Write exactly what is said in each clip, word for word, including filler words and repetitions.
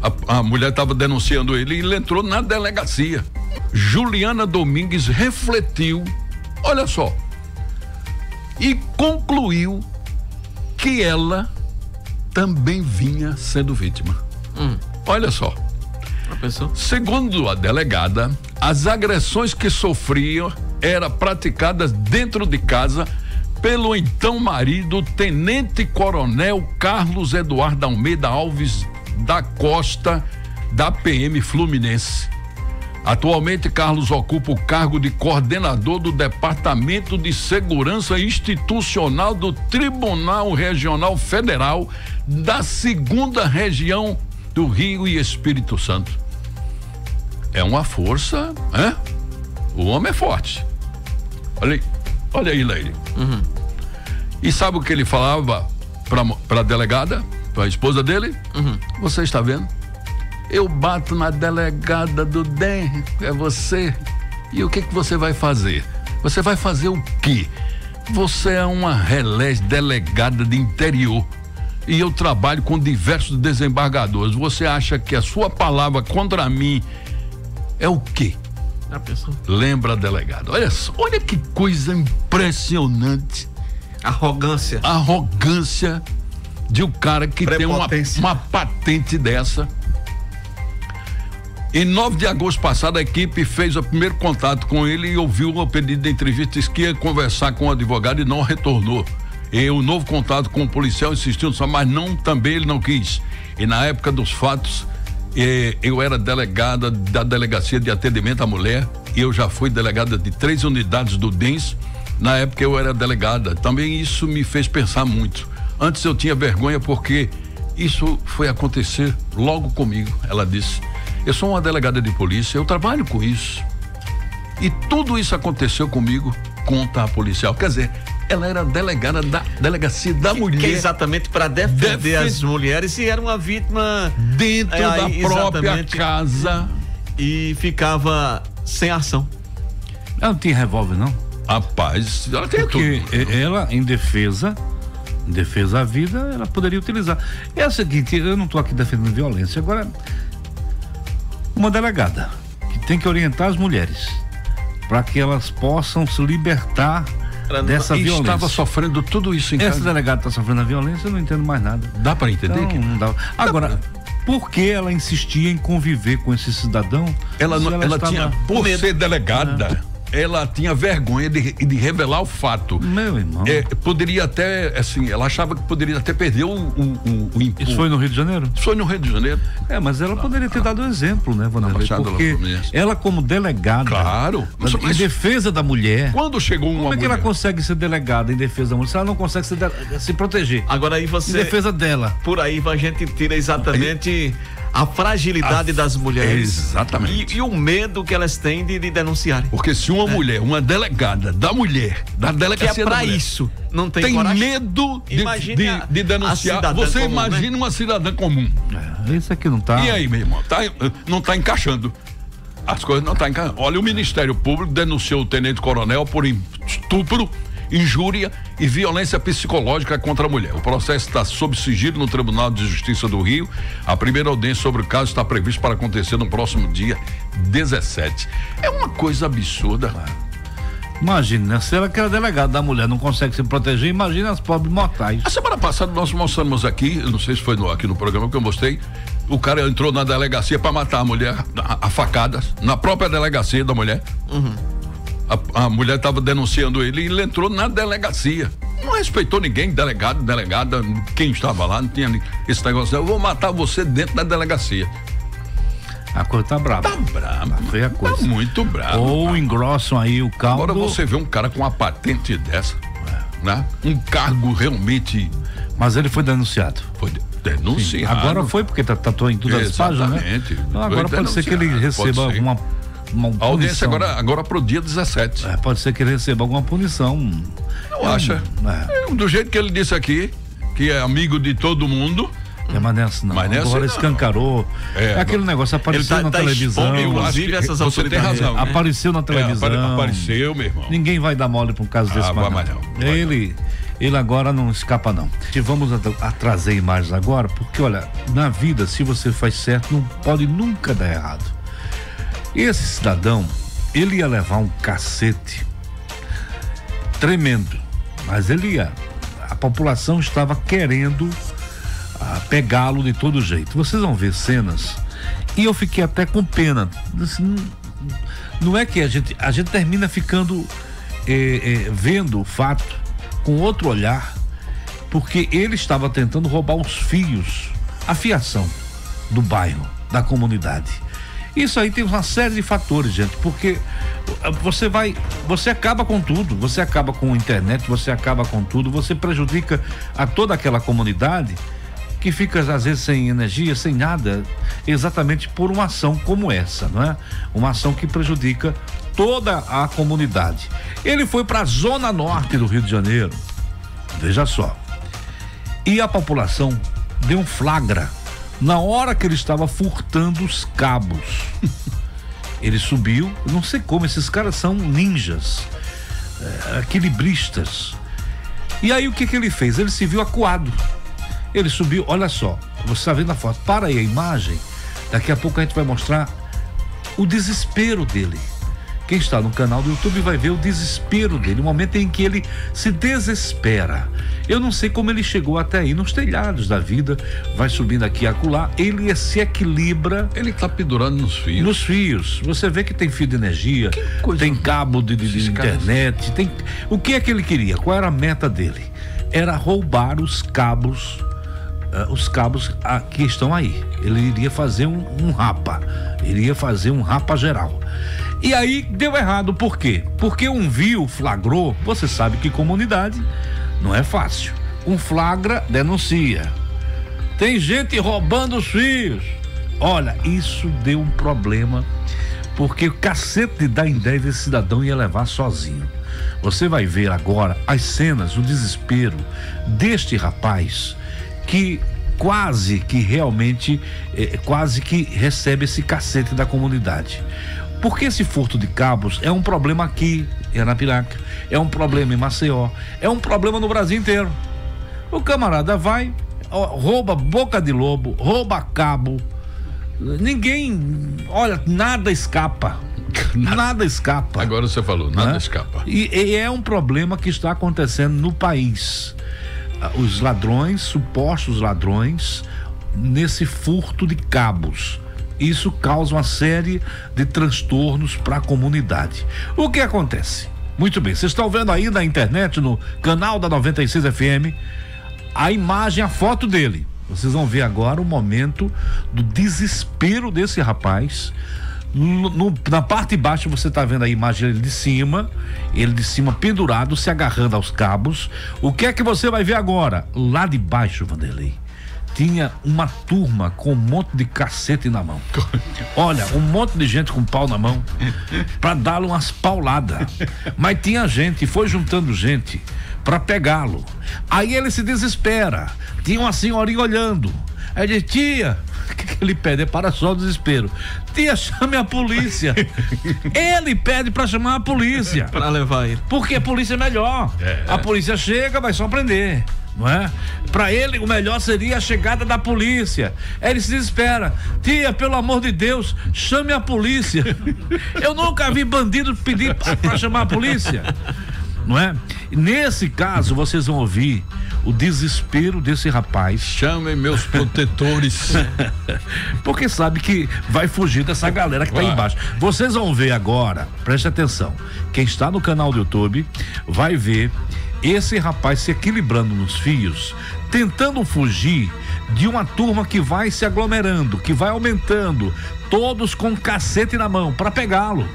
A, a mulher estava denunciando ele e ele entrou na delegacia. Juliana Domingues refletiu, olha só, e concluiu que ela também vinha sendo vítima. Hum. Olha só. Segundo a delegada, as agressões que sofria eram praticadas dentro de casa pelo então marido, Tenente Coronel Carlos Eduardo Almeida Alves da Costa, da P M Fluminense. Atualmente, Carlos ocupa o cargo de coordenador do Departamento de Segurança Institucional do Tribunal Regional Federal da Segunda Região do Rio e Espírito Santo. É uma força, né? O homem é forte. Olha aí, olha aí, Leire. Uhum. E sabe o que ele falava para a delegada, para a esposa dele? Uhum. Você está vendo? Eu bato na delegada do D E M, é você. E o que que você vai fazer? Você vai fazer o quê? Você é uma relés delegada de interior. E eu trabalho com diversos desembargadores. Você acha que a sua palavra contra mim é o quê? A pessoa. Lembra, delegado? Olha só, olha que coisa impressionante. Arrogância. Arrogância de um cara que tem uma, uma patente dessa. Em nove de agosto passado, a equipe fez o primeiro contato com ele e ouviu o pedido de entrevista, disse que ia conversar com o advogado e não retornou. E o novo contato com o policial insistiu, mas não, também ele não quis. E na época dos fatos, eh, eu era delegada da Delegacia de Atendimento à Mulher e eu já fui delegada de três unidades do D E N S. Na época eu era delegada. Também isso me fez pensar muito. Antes eu tinha vergonha porque isso foi acontecer logo comigo, ela disse. Eu sou uma delegada de polícia, eu trabalho com isso. E tudo isso aconteceu comigo, conta a policial. Quer dizer, ela era delegada da Delegacia da que, Mulher. Que é exatamente para defender Defen... as mulheres e era uma vítima dentro é, da própria casa. E ficava sem ação. Ela não tinha revólver, não? Rapaz, ela tem Porque tudo. ela, em defesa, em defesa à vida, ela poderia utilizar. É o seguinte, eu não estou aqui defendendo violência. Agora, uma delegada que tem que orientar as mulheres para que elas possam se libertar ela dessa violência. Estava sofrendo tudo isso em Essa casa. delegada está sofrendo a violência, eu não entendo mais nada. Dá para entender? Não, que... não dá. Agora, dá pra... por que ela insistia em conviver com esse cidadão? Ela, não, ela, ela estava... tinha, por medo. Ser delegada, ah. ela tinha vergonha de, de revelar o fato. Meu irmão. É, poderia até, assim, ela achava que poderia até perder o, o, o, o Isso foi no Rio de Janeiro? Isso foi no Rio de Janeiro. É, mas ela poderia ter dado um exemplo, né, Vanderlei? Porque ela, como delegada, claro, mas, em mas defesa da mulher. Quando chegou uma Como é que mulher? ela consegue ser delegada em defesa da mulher se ela não consegue se, de, se proteger? Agora aí você. Em defesa dela. Por aí a gente tira exatamente aí, a fragilidade a, das mulheres. Exatamente. E, e o medo que elas têm de, de denunciar. Porque se uma é. mulher, uma delegada da mulher, da delegacia que é pra da mulher, isso, não tem, tem coragem. medo de, de, a, de denunciar, você comum, imagina, né? Uma cidadã comum. É, isso aqui não tá. E aí, meu irmão, tá, não tá encaixando. As coisas não tá encaixando. Olha, o Ministério Público denunciou o Tenente Coronel por estupro, injúria e violência psicológica contra a mulher. O processo está sob sigilo no Tribunal de Justiça do Rio. A primeira audiência sobre o caso está prevista para acontecer no próximo dia dezessete. É uma coisa absurda. Imagina, né? Se ela que era delegada da mulher não consegue se proteger, imagina as pobres mortais. A semana passada nós mostramos aqui, eu não sei se foi no, aqui no programa que eu mostrei, o cara entrou na delegacia para matar a mulher a, a facadas, na própria delegacia da mulher. Uhum. A, a mulher estava denunciando ele e ele entrou na delegacia. Não respeitou ninguém, delegado, delegada, quem estava lá, não tinha esse negócio. Eu vou matar você dentro da delegacia. A coisa tá brava. Tá brava. Foi a coisa. Tá muito brava. Ou tá. Engrossam aí o caldo. Agora você vê um cara com uma patente dessa, é. né? Um cargo realmente. Mas ele foi denunciado. Foi denunciado. Sim. Agora foi porque tatuou em todas as páginas, né? Então agora pode ser que ele receba alguma uma a audiência agora, agora pro dia dezessete. É, pode ser que ele receba alguma punição. Não é, acha? É. É, do jeito que ele disse aqui, que é amigo de todo mundo. É, mas nessa não. Mas nessa agora não. escancarou. É, é aquele negócio, apareceu tá, na tá televisão. Inclusive essas você tem razão. Né? Apareceu na televisão. É, apareceu, meu irmão. Ninguém vai dar mole pra um caso desse, ah, mas não. não. Ele, ele agora não escapa não. E vamos a, a trazer imagens agora, porque olha, na vida, se você faz certo, não pode nunca dar errado. Esse cidadão, ele ia levar um cacete tremendo, mas ele ia, a população estava querendo ah, pegá-lo de todo jeito. Vocês vão ver cenas, e eu fiquei até com pena. Assim, não é que a gente, a gente termina ficando eh, eh, vendo o fato com outro olhar, porque ele estava tentando roubar os fios, a fiação do bairro, da comunidade. Isso aí tem uma série de fatores, gente, porque você vai, você acaba com tudo, você acaba com a internet, você acaba com tudo, você prejudica a toda aquela comunidade que fica às vezes sem energia, sem nada, exatamente por uma ação como essa, não é? Uma ação que prejudica toda a comunidade. Ele foi para a zona norte do Rio de Janeiro, veja só, e a população deu um flagra na hora que ele estava furtando os cabos. Ele subiu, não sei como, esses caras são ninjas, é, equilibristas. E aí o que que ele fez? Ele se viu acuado. Ele subiu, olha só, você está vendo a foto, para aí a imagem, daqui a pouco a gente vai mostrar o desespero dele. Quem está no canal do YouTube vai ver o desespero dele, o momento em que ele se desespera. Eu não sei como ele chegou até aí, nos telhados da vida, vai subindo aqui e acolá, ele se equilibra. Ele está pendurando nos fios. Nos fios, você vê que tem fio de energia, tem cabo de, de, de internet, tem... O que é que ele queria? Qual era a meta dele? Era roubar os cabos, uh, os cabos uh, que estão aí. Ele iria fazer um, um rapa, ele iria fazer um rapa geral. E aí deu errado, por quê? Porque um viu, flagrou, você sabe que comunidade não é fácil. Um flagra, denuncia. Tem gente roubando os fios. Olha, isso deu um problema, porque o cacete da ideia desse cidadão ia levar sozinho. Você vai ver agora as cenas, o desespero deste rapaz que quase que realmente, eh, quase que recebe esse cacete da comunidade. Porque esse furto de cabos é um problema aqui em Arapiraca, é um problema em Maceió, é um problema no Brasil inteiro. O camarada vai, rouba boca de lobo, rouba cabo, ninguém, olha, nada escapa, nada, nada escapa. Agora você falou, nada né? escapa. E, e é um problema que está acontecendo no país. Os ladrões, supostos ladrões, nesse furto de cabos. Isso causa uma série de transtornos para a comunidade. O que acontece? Muito bem, vocês estão vendo aí na internet, no canal da noventa e seis F M, a imagem, a foto dele. Vocês vão ver agora o momento do desespero desse rapaz. No, no, na parte de baixo você está vendo a imagem dele de cima, ele de cima pendurado, se agarrando aos cabos. O que é que você vai ver agora? Lá de baixo, Vanderlei, tinha uma turma com um monte de cacete na mão. Olha, um monte de gente com pau na mão para dar-lhe umas pauladas. Mas tinha gente, foi juntando gente para pegá-lo. Aí ele se desespera. Tinha uma senhorinha olhando. Aí ele diz: tia, o que, que ele pede? É para só o desespero. Tia, chame a polícia. Ele pede para chamar a polícia. Para levar ele. Porque a polícia é melhor. É. A polícia chega, vai só prender. Não é? Para ele o melhor seria a chegada da polícia. Aí ele se desespera: tia, pelo amor de Deus, chame a polícia. Eu nunca vi bandido pedir para chamar a polícia, não é? Nesse caso vocês vão ouvir o desespero desse rapaz. Chamem meus protetores. Porque sabe que vai fugir dessa galera que vai. Tá aí embaixo. Vocês vão ver agora, preste atenção, quem está no canal do YouTube vai ver esse rapaz se equilibrando nos fios, tentando fugir de uma turma que vai se aglomerando, que vai aumentando, todos com cacete na mão para pegá-lo.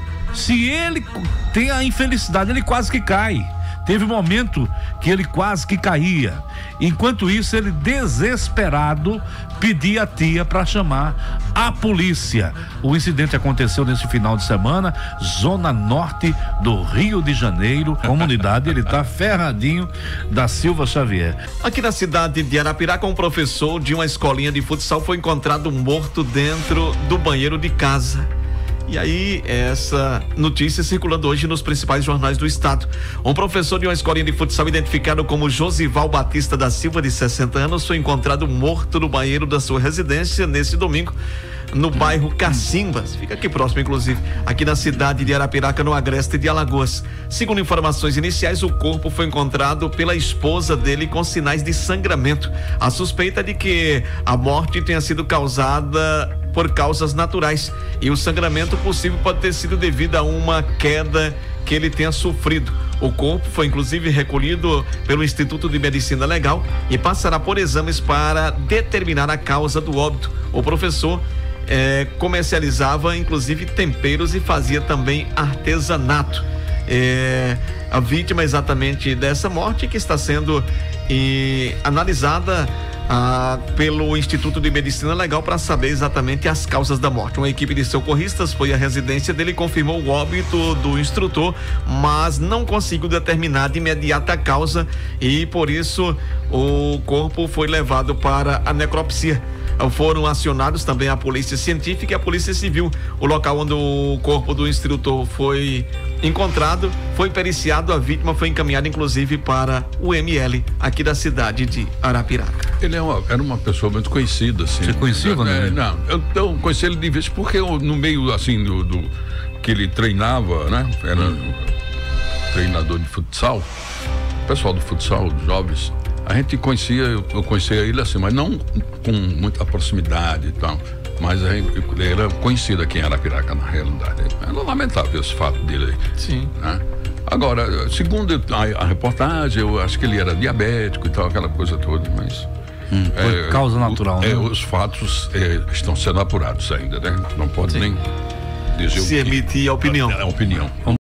Se ele tem a infelicidade, ele quase que cai. Teve um momento que ele quase que caía. Enquanto isso, ele, desesperado, pedia a tia para chamar a polícia. O incidente aconteceu nesse final de semana, zona norte do Rio de Janeiro, comunidade, ele tá ferradinho, da Silva Xavier. Aqui na cidade de Arapiraca, um professor de uma escolinha de futsal foi encontrado morto dentro do banheiro de casa. E aí, essa notícia circulando hoje nos principais jornais do estado. Um professor de uma escolinha de futsal identificado como Josival Batista da Silva, de sessenta anos, foi encontrado morto no banheiro da sua residência nesse domingo, no bairro Cacimbas, fica aqui próximo, inclusive, aqui na cidade de Arapiraca, no agreste de Alagoas. Segundo informações iniciais, o corpo foi encontrado pela esposa dele com sinais de sangramento. A suspeita é de que a morte tenha sido causada por causas naturais e o sangramento possível pode ter sido devido a uma queda que ele tenha sofrido. O corpo foi inclusive recolhido pelo Instituto de Medicina Legal e passará por exames para determinar a causa do óbito. O professor É, comercializava inclusive temperos e fazia também artesanato. É, a vítima exatamente dessa morte que está sendo e, analisada ah, pelo Instituto de Medicina Legal para saber exatamente as causas da morte. Uma equipe de socorristas foi à residência dele e confirmou o óbito do instrutor, mas não conseguiu determinar de imediato a causa e por isso o corpo foi levado para a necropsia. Foram acionados também a polícia científica e a polícia civil. O local onde o corpo do instrutor foi encontrado foi periciado, a vítima foi encaminhada inclusive para o M L aqui da cidade de Arapiraca. Ele é uma, era uma pessoa muito conhecida, assim. Você conhecia, né? Não, eu, eu conheci ele de vez porque eu, no meio assim do, do que ele treinava, né? Era hum. treinador de futsal, o pessoal do futsal, jovens. A gente conhecia, eu, eu conhecia ele assim, mas não com muita proximidade e tal. Mas ele era conhecido aqui em Arapiraca, na realidade. É lamentável esse fato dele aí. Sim. Né? Agora, segundo a, a reportagem, eu acho que ele era diabético e tal, aquela coisa toda, mas. Hum, por é, causa natural, o, né? É, os fatos é, estão sendo apurados ainda, né? Não pode Sim. nem dizer Se o que. emitir a opinião. É a opinião.